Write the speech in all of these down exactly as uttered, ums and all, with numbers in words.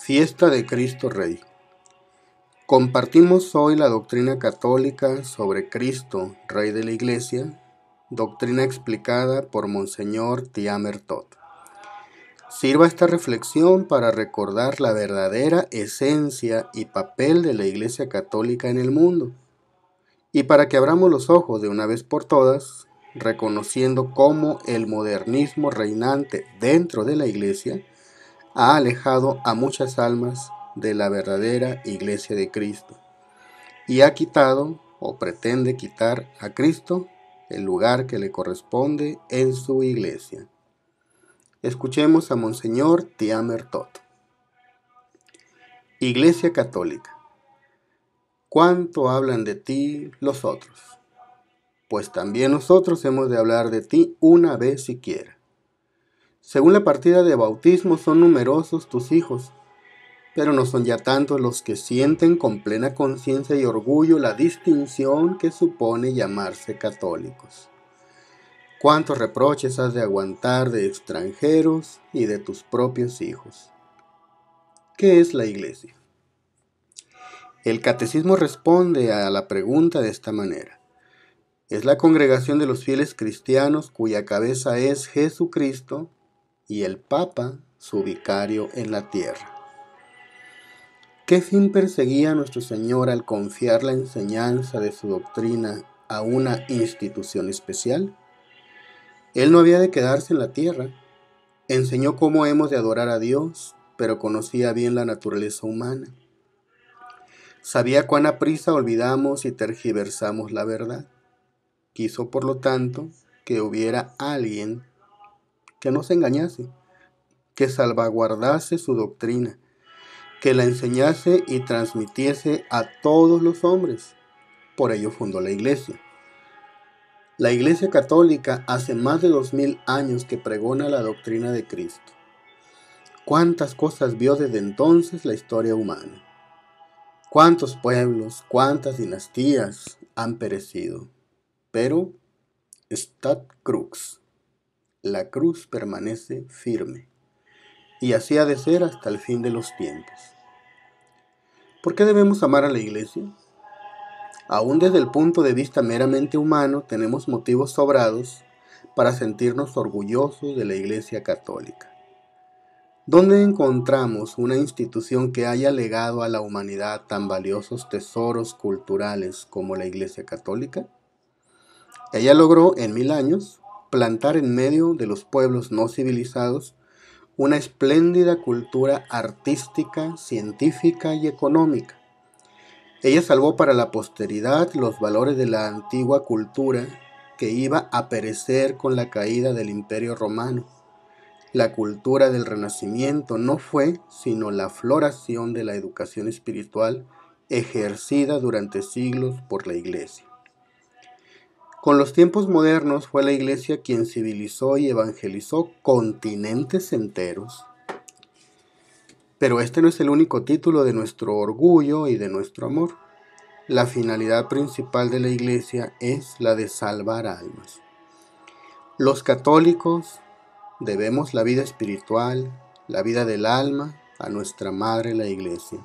Fiesta de Cristo Rey. Compartimos hoy la doctrina católica sobre Cristo, Rey de la Iglesia, doctrina explicada por Monseñor Thiamer Todd. Sirva esta reflexión para recordar la verdadera esencia y papel de la Iglesia Católica en el mundo, y para que abramos los ojos de una vez por todas, reconociendo cómo el modernismo reinante dentro de la Iglesia ha alejado a muchas almas de la verdadera Iglesia de Cristo y ha quitado o pretende quitar a Cristo el lugar que le corresponde en su Iglesia. Escuchemos a Monseñor Thiamer Todd. Iglesia Católica. ¿Cuánto hablan de ti los otros? Pues también nosotros hemos de hablar de ti una vez siquiera. Según la partida de bautismo son numerosos tus hijos, pero no son ya tantos los que sienten con plena conciencia y orgullo la distinción que supone llamarse católicos. ¿Cuántos reproches has de aguantar de extranjeros y de tus propios hijos? ¿Qué es la Iglesia? El Catecismo responde a la pregunta de esta manera. Es la congregación de los fieles cristianos cuya cabeza es Jesucristo y el Papa, su vicario en la tierra. ¿Qué fin perseguía nuestro Señor al confiar la enseñanza de su doctrina a una institución especial? Él no había de quedarse en la tierra. Enseñó cómo hemos de adorar a Dios, pero conocía bien la naturaleza humana. Sabía cuán aprisa olvidamos y tergiversamos la verdad. Quiso, por lo tanto, que hubiera alguien que nos engañase, que salvaguardase su doctrina, que la enseñase y transmitiese a todos los hombres. Por ello fundó la Iglesia. La Iglesia Católica hace más de dos mil años que pregona la doctrina de Cristo. ¿Cuántas cosas vio desde entonces la historia humana? ¿Cuántos pueblos, cuántas dinastías han perecido? Pero, stat crux, la cruz permanece firme, y así ha de ser hasta el fin de los tiempos. ¿Por qué debemos amar a la Iglesia? Aún desde el punto de vista meramente humano, tenemos motivos sobrados para sentirnos orgullosos de la Iglesia Católica. ¿Dónde encontramos una institución que haya legado a la humanidad tan valiosos tesoros culturales como la Iglesia Católica? Ella logró en mil años plantar en medio de los pueblos no civilizados una espléndida cultura artística, científica y económica. Ella salvó para la posteridad los valores de la antigua cultura que iba a perecer con la caída del Imperio Romano. La cultura del Renacimiento no fue sino la floración de la educación espiritual ejercida durante siglos por la Iglesia. Con los tiempos modernos fue la Iglesia quien civilizó y evangelizó continentes enteros. Pero este no es el único título de nuestro orgullo y de nuestro amor. La finalidad principal de la Iglesia es la de salvar almas. Los católicos debemos la vida espiritual, la vida del alma, a nuestra Madre la Iglesia.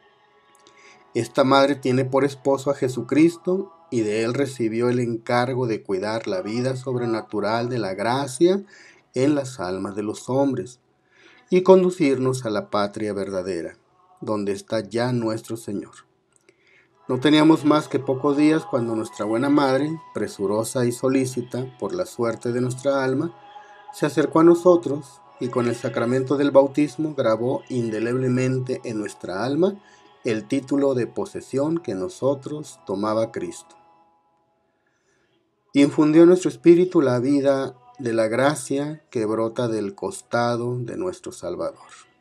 Esta Madre tiene por esposo a Jesucristo y de él recibió el encargo de cuidar la vida sobrenatural de la gracia en las almas de los hombres y conducirnos a la patria verdadera, donde está ya nuestro Señor. No teníamos más que pocos días cuando nuestra buena Madre, presurosa y solícita por la suerte de nuestra alma, se acercó a nosotros y con el sacramento del bautismo grabó indeleblemente en nuestra alma el título de posesión que nosotros tomaba Cristo. Infundió en nuestro espíritu la vida de la gracia que brota del costado de nuestro Salvador.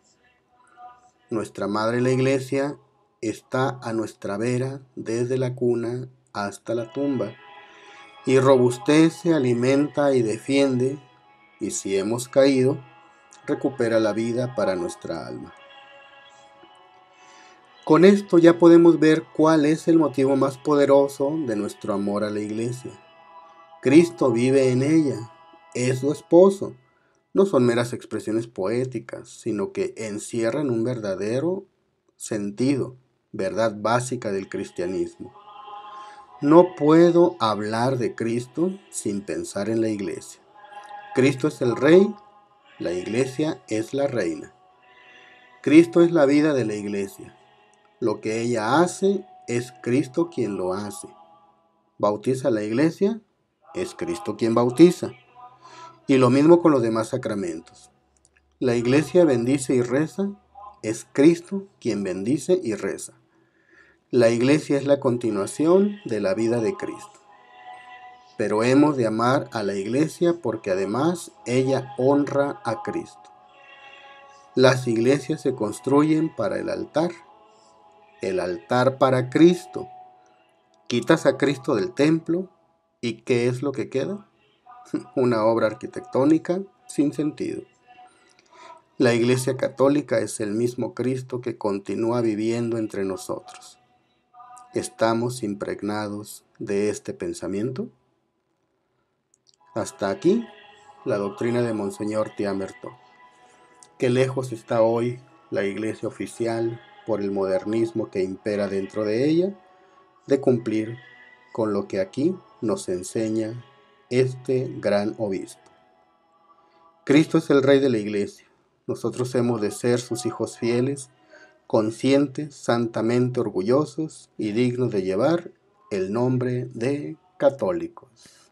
Nuestra Madre la Iglesia está a nuestra vera desde la cuna hasta la tumba, y robustece, alimenta y defiende, y si hemos caído, recupera la vida para nuestra alma. Con esto ya podemos ver cuál es el motivo más poderoso de nuestro amor a la Iglesia. Cristo vive en ella, es su esposo, no son meras expresiones poéticas, sino que encierran un verdadero sentido, verdad básica del cristianismo. No puedo hablar de Cristo sin pensar en la iglesia. Cristo es el rey, la iglesia es la reina. Cristo es la vida de la iglesia. Lo que ella hace es Cristo quien lo hace. Bautiza a la iglesia, es Cristo quien bautiza. Y lo mismo con los demás sacramentos. La iglesia bendice y reza, es Cristo quien bendice y reza. La iglesia es la continuación de la vida de Cristo. Pero hemos de amar a la iglesia porque además ella honra a Cristo. Las iglesias se construyen para el altar, el altar para Cristo. Quitas a Cristo del templo y ¿qué es lo que queda? Una obra arquitectónica sin sentido. La Iglesia Católica es el mismo Cristo que continúa viviendo entre nosotros. ¿Estamos impregnados de este pensamiento? Hasta aquí la doctrina de Monseñor Tiamerto. Qué lejos está hoy la Iglesia oficial, por el modernismo que impera dentro de ella, de cumplir con lo que aquí nos enseña este gran obispo. Cristo es el Rey de la Iglesia. Nosotros hemos de ser sus hijos fieles, conscientes, santamente orgullosos y dignos de llevar el nombre de católicos.